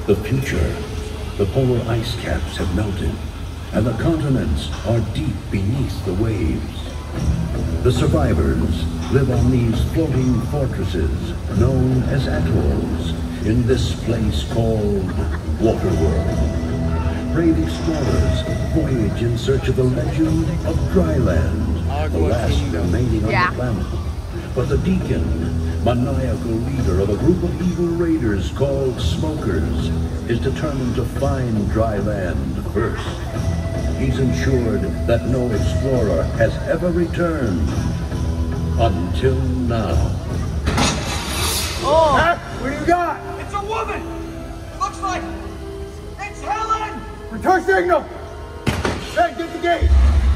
The future. The polar ice caps have melted, and the continents are deep beneath the waves. The survivors live on these floating fortresses known as atolls in this place called Waterworld. Brave explorers voyage in search of the legend of Dryland, the last remaining on the planet. But the Deacon, maniacal leader of a group of evil raiders called Smokers, is determined to find Dryland first. He's ensured that no explorer has ever returned. Until now. Oh! Huh? What do you got? It's a woman! Looks like it's Helen! Return signal! Hey, get the gate!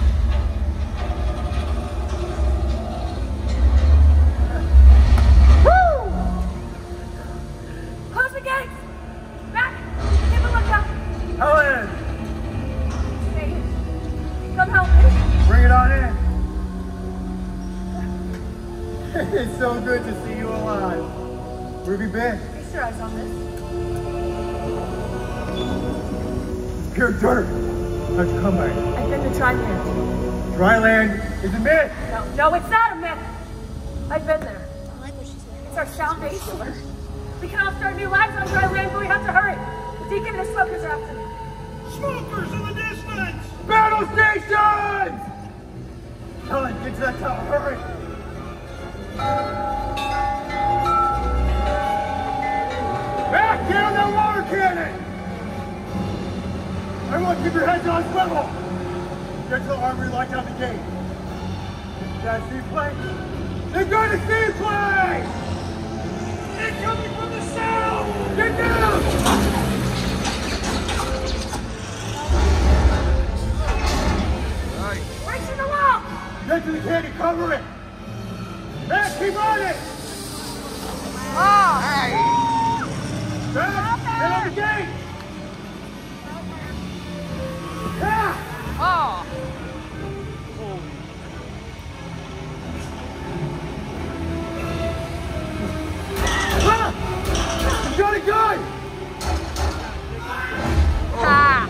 Woo! Close the gates! Back! Keep a lookout! Helen! Hey, come help me. Bring it on in. It's so good to see you alive. Where have you been? Feast your eyes on this. Pure dirt. How'd you come by? I've been to Dryland. Dryland is a myth. No, it's not a myth. I've been there. It's our salvation. We can all start new lives on Dryland, but we have to hurry. The Deacon and the Smokers are after me. Smokers in the distance! Battle stations! Helen, get to that tower, hurry! Back down that water cannon! Everyone keep your heads on swivel! Get to the armory, lock down the gate. That seaplane? They're going to seaplane! They're coming from the south! Get down! Right to the wall! Get to the cannon, cover it! Back, keep on it! Oh! Back, get on the gate! Yeah! Oh! Ah! You got a gun! Ah!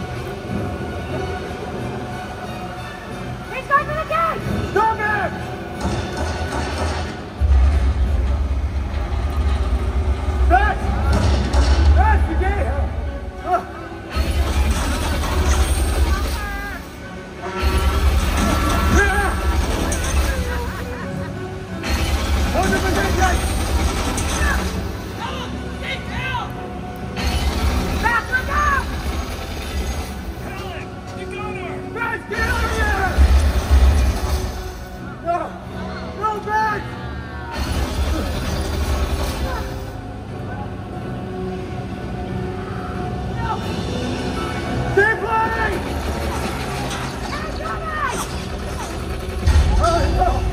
He's going for the gate! Stop him! Back! Back, the gate! Hold the position! Get down! Back, look out! Helen! You got her! Back, get out of here! No! No, back! Seaplane! Oh, no!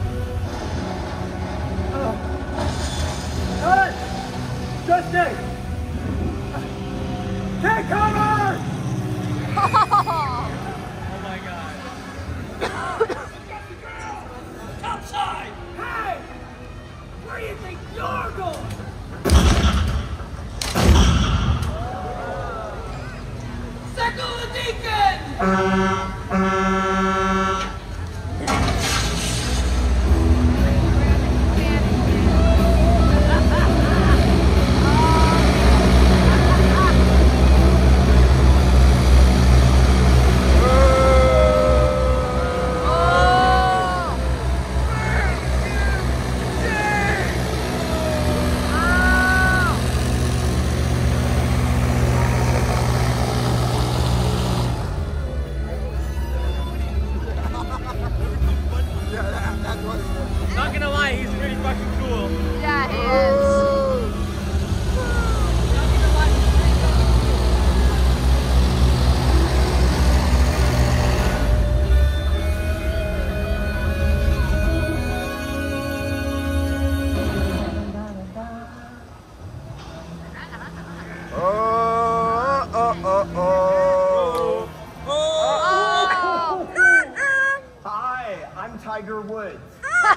Helen! Justin! Take cover! Oh my god. Outside! Hey! Where do you think you're going? Circle the Deacon! Not gonna lie, he's pretty fucking cool. Yeah, he is. Hi, I'm Tiger Woods.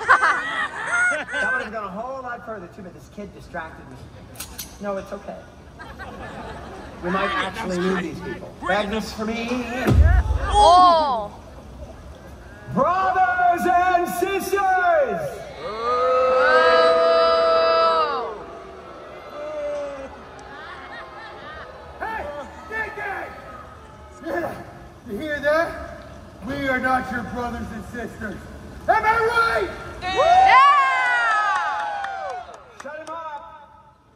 That would have gone a whole lot further too, but this kid distracted me. No, it's okay. We might actually need these people. Magnus for me. Oh! Brothers and sisters! Hey, Deacon! You hear that? We are not your brothers and sisters. Am I right? Yeah! Shut him up!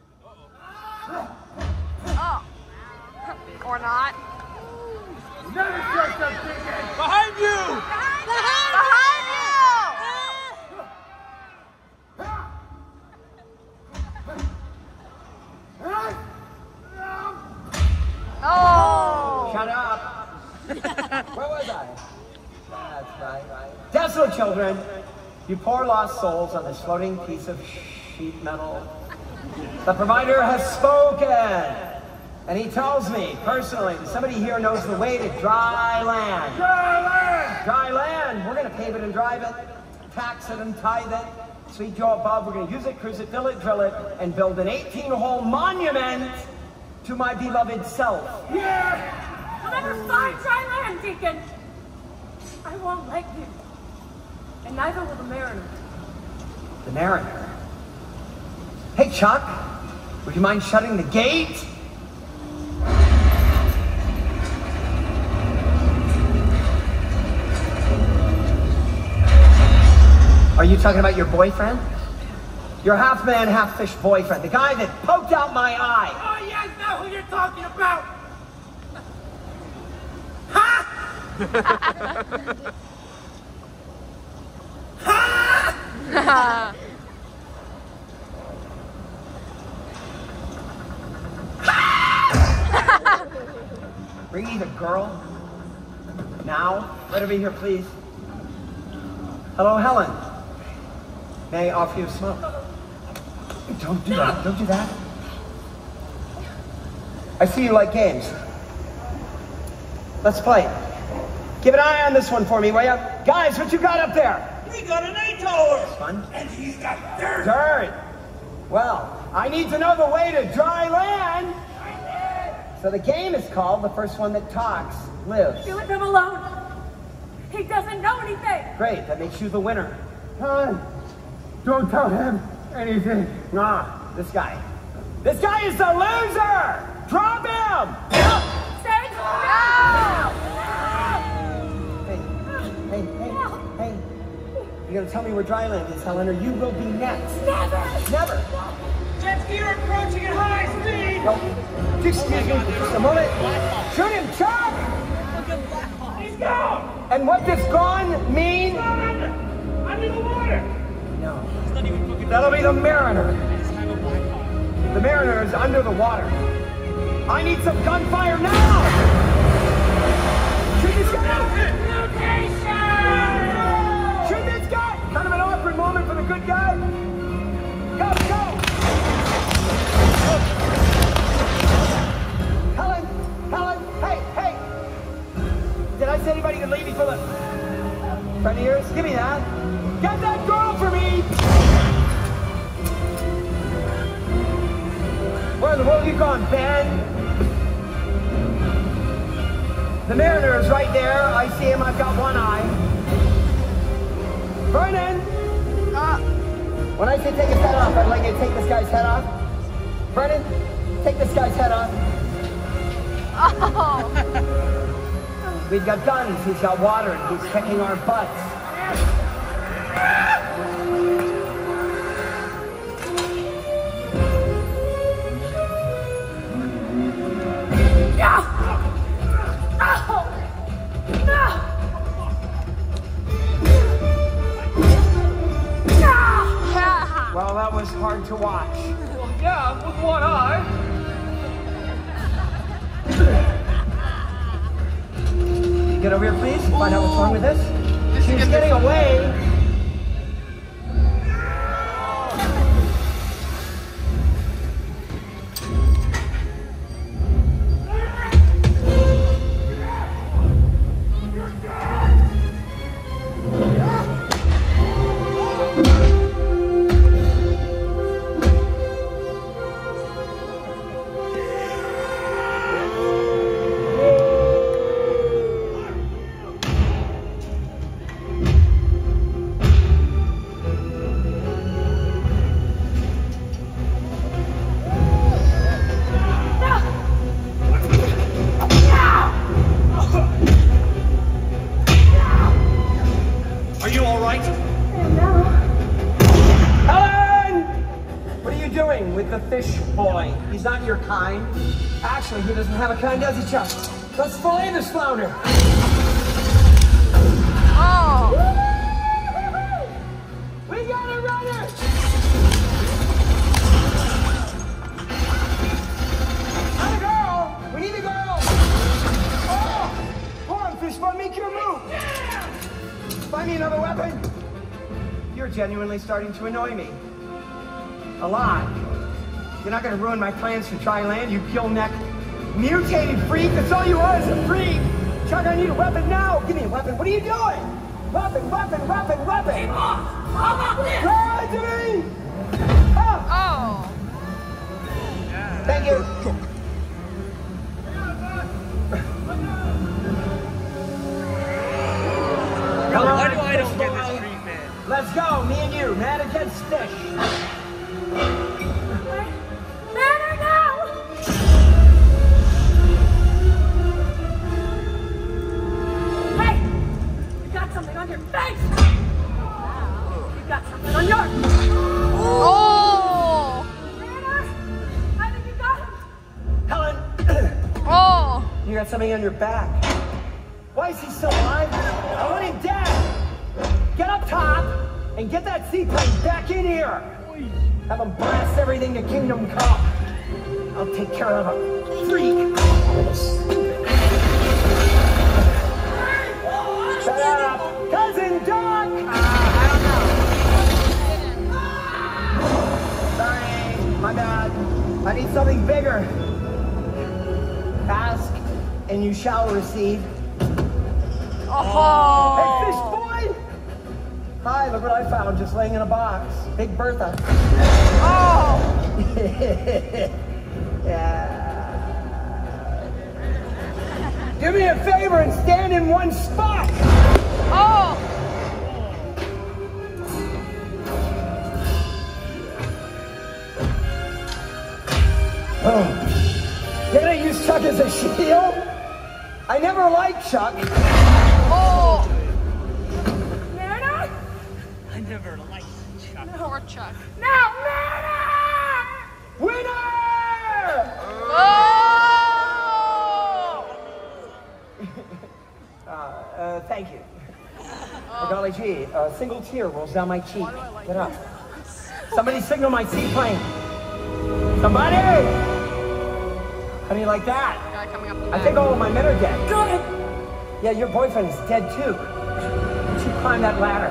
Oh. Or not. Never trust us, Deacon! Behind you! Behind you! Oh! Shut up! Where was I? That's right. Desolate children, you poor lost souls on this floating piece of sheet metal. The provider has spoken! And he tells me, personally, that somebody here knows the way to dry land. Dry land! Dry land! We're gonna pave it and drive it, tax it and tithe it. Sweet Joe above, we're gonna use it, cruise it, fill it, drill it, and build an 18-hole monument to my beloved self. Yeah! You'll never find dry land, Deacon. I won't let you. And neither will the Mariner. The Mariner. Hey, Chuck, would you mind shutting the gate? Are you talking about your boyfriend? Your half-man, half-fish boyfriend, the guy that poked out my eye. Oh, yes, know who you're talking about! Ha! Ha! Bring me the girl. Now. Let her be here, please. Hello, Helen. May I offer you a smoke? Don't do that. Don't do that. I see you like games. Let's play. Keep an eye on this one for me, will ya? Guys, what you got up there? We got an atoll! Fun? And he's got dirt! Dirt. Well, I need to know the way to dry land. So the game is called The First One That Talks Lives. You leave him alone. He doesn't know anything. Great, that makes you the winner. Helen, don't tell him anything. Nah, this guy. This guy is the loser! Drop him! Say no! Hey. You're gonna tell me where dry land is, Helen, or you will be next. Never! Never! Jet ski are approaching at high speed! No. Excuse me, just a moment. Shoot him, Chuck! He's gone! And what does gone mean? Under the water! No. That'll be the Mariner. The Mariner is under the water. I need some gunfire now! Shoot this guy! Shoot this guy! Kind of an awkward moment for the good guy. Go! Helen, hey! Did I say anybody could leave me for the friend of yours? Give me that. Get that girl for me! Where in the world have you gone, Ben? The Mariner is right there. I see him. I've got one eye. Vernon! When I say take his head off, I'd like you to take this guy's head off. Vernon, take this guy's head off. Oh! We've got guns, he's got water, and he's kicking our butts. Well, that was hard to watch. Well, yeah, with one eye. Get over here, please. Find out what's wrong with this. She's getting away. with the fish boy. He's not your kind. Actually, he doesn't have a kind, does he, Chuck? Let's fillet this flounder. Oh. We got a runner! Not a girl! We need a girl! Oh! Come on, fish boy, make your move! Find me another weapon! You're genuinely starting to annoy me. A lot. You're not gonna ruin my plans for dry land, you gill-neck, mutated freak. That's all you are, is a freak. Chuck, I need a weapon now. Give me a weapon. What are you doing? Weapon, weapon, weapon, weapon. Hey, boss! How about this? Right to me! Oh. Thank you. Why do I don't get this treatment? Let's go, me and you, man against fish. Manor now! Hey! You got something on your face! You got something on your... Oh. Manor! I think you got him! Helen, Oh. you got something on your back. Why is he still alive? I want him dead. Get up top and get that seaplane back in here. Have him blast everything to Kingdom Come. I'll take care of him. Freak. Shut up, Cousin Doc. Sorry, my bad. I need something bigger. Ask and you shall receive. Oh. Hey, fish boy! Hi, look what I found just laying in a box. Big Bertha. Oh. Yeah. Do me a favor and stand in one spot. Oh. Oh. You're gonna use Chuck as a shield? I never liked Chuck. Oh. Manor! I never liked Chuck. Poor Chuck. Now, Manor! Winner! Oh. Thank you. Oh, golly gee, a single tear rolls down my cheek. Get up. Somebody signal my seaplane. Somebody! How do you like that? Guy coming up the I think all of my men are dead. Got him! Yeah, your boyfriend is dead too. You should climb that ladder.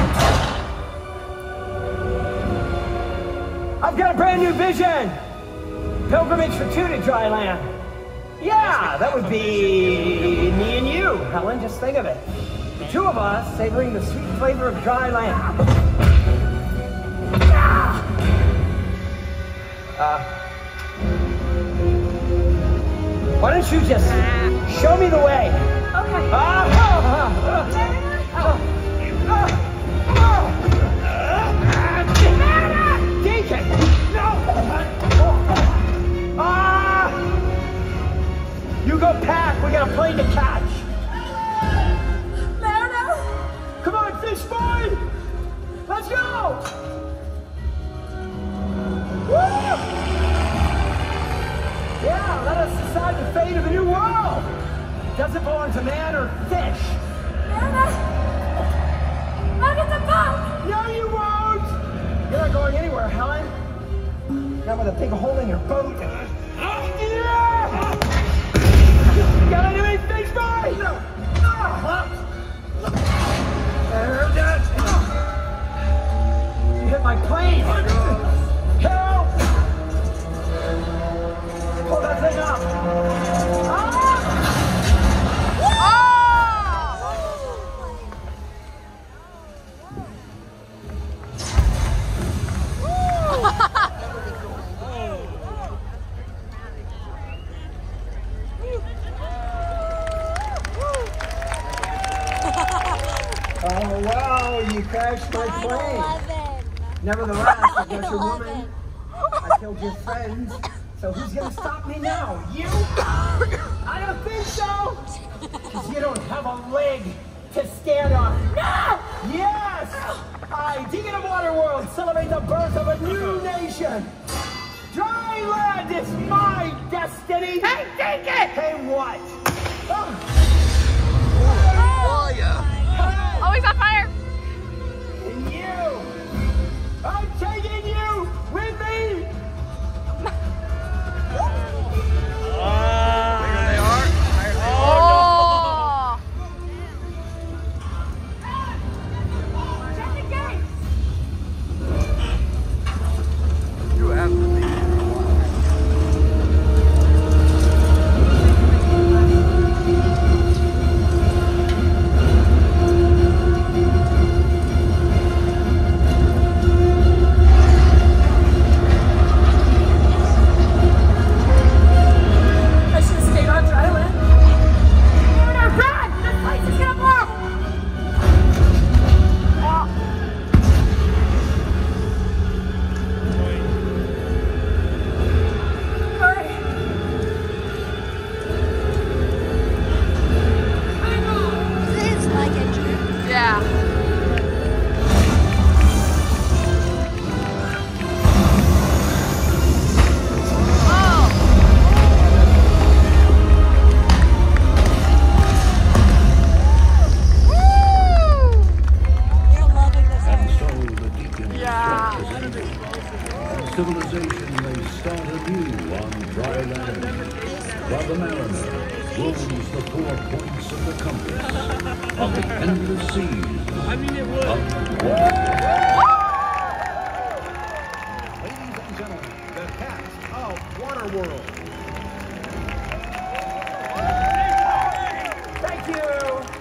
I've got a brand new vision! Pilgrimage for two to dry land. Yeah, that would be me and you, Helen, just think of it. The two of us savoring the sweet flavor of dry land. Why don't you just show me the way? Okay. Deacon! You go pack, we got a plane to catch. Manor! Come on, fish boy! Let's go! Woo! Yeah, let us decide the fate of the new world. Does it belong to man or fish? Manor! I'll get the boat! No, you won't! You're not going anywhere, Helen. Not with a big hole in your boat. Yeah! You got anything, fish boy? No. You hit my plane. Help! Pull that thing up. Oh, wow, you crashed my plane. Nevertheless, I got your woman. I killed your friends. So who's gonna stop me now? You? I don't think so. Because you don't have a leg to stand on. No! Yes! I, Deacon of Waterworld, celebrate the birth of a new nation. Dryland is my destiny! Hey, take it! Hey, what? Oh, yeah. Oh, he's on fire. And you! I'm taking you with me! There they are. Oh. Check the gate. You have to be. I should have stayed on Dryland. No, run! This place is gonna blow! Hurry! It's like a dream. Yeah. You're loving this. And so the Deacon's Yeah. trek is ended. And civilization may start anew on dry land, while the mariner roams the 4 points of the compass on the endless seas of water. Ladies and gentlemen, the cast of Waterworld. Thank you.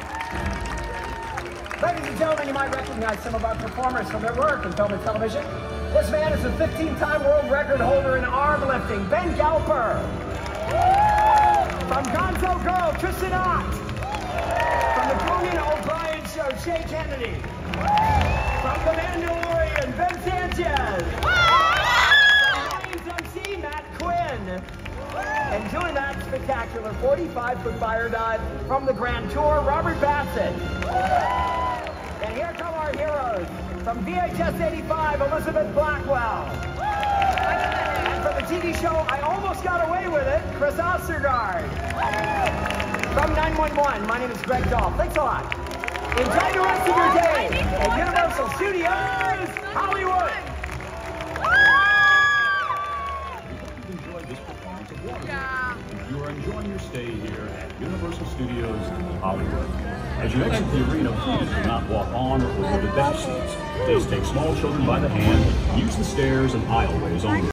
Ladies and gentlemen, you might recognize some of our performers from their work in film and television. This man is a 15-time world record holder in arm lifting, Ben Galper. From Gonzo Girl, Tristan Ott. From the Conan O'Brien Show, Shay Kennedy. From The Mandalorian, Ben Sanchez. From MC, Matt Quinn. And doing that spectacular 45-foot fire dive from the Grand Tour, Robert Bassett. And here come our heroes. From VHS 85, Elizabeth Blackwell. And from the TV show I Almost Got Away With It, Chris Ostergaard. From 911, my name is Greg Dahl. Thanks a lot. Enjoy the rest of your day at Universal Studios Hollywood. You've enjoyed this performance of Waterworld. Yeah. You are enjoying your stay here at Universal Studios Hollywood. As you exit the arena, please do not walk on or over the bench seats. Please take small children by the hand, use the stairs and aisleways only.